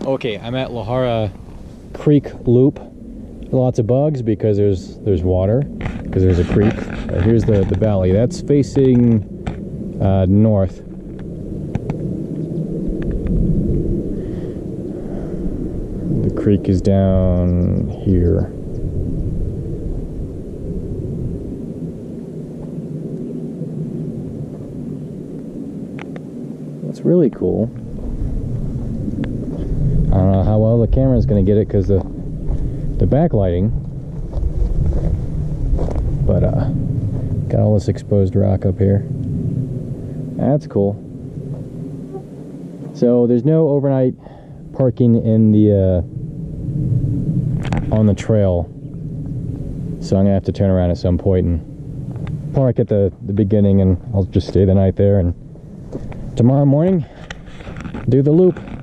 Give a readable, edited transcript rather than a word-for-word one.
Okay, I'm at Lahara Creek Loop. Lots of bugs because there's water, because there's a creek. Here's the valley. That's facing north. The creek is down here. It's really cool. I don't know how well the camera's going to get it because the backlighting, but got all this exposed rock up here. That's cool. So there's no overnight parking in the on the trail, so I'm gonna have to turn around at some point and park at the beginning, and I'll just stay the night there, and tomorrow morning do the loop.